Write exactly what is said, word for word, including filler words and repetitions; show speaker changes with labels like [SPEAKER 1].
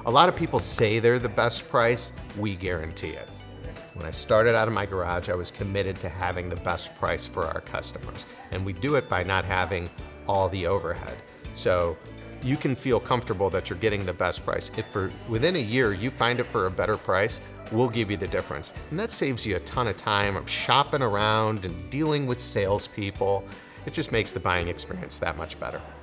[SPEAKER 1] A lot of people say they're the best price, we guarantee it. When I started out of my garage, I was committed to having the best price for our customers. And we do it by not having all the overhead. So you can feel comfortable that you're getting the best price. If for within a year you find it for a better price, we'll give you the difference. And that saves you a ton of time of shopping around and dealing with salespeople. It just makes the buying experience that much better.